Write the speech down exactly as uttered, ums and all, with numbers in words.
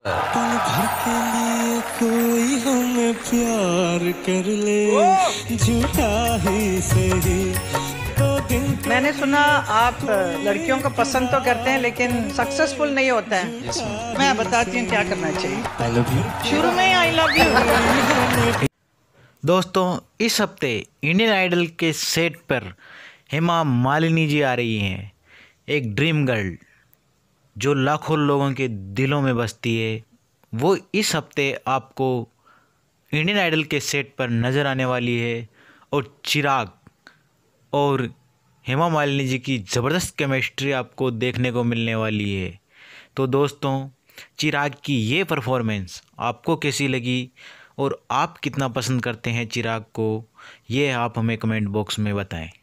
पल भर के लिए कोई हमें प्यार कर ले, झूठा ही सही तो दिन। मैंने सुना आप लड़कियों को पसंद तो करते हैं लेकिन सक्सेसफुल नहीं होता है। yes, मैं बताती हूँ क्या करना चाहिए। I love you. शुरू में आई लव यू। दोस्तों, इस हफ्ते इंडियन आइडल के सेट पर हेमा मालिनी जी आ रही हैं। एक ड्रीम गर्ल जो लाखों लोगों के दिलों में बसती है, वो इस हफ्ते आपको इंडियन आइडल के सेट पर नज़र आने वाली है। और चिराग और हेमा मालिनी जी की ज़बरदस्त केमिस्ट्री आपको देखने को मिलने वाली है। तो दोस्तों, चिराग की ये परफॉर्मेंस आपको कैसी लगी और आप कितना पसंद करते हैं चिराग को, ये आप हमें कमेंट बॉक्स में बताएं।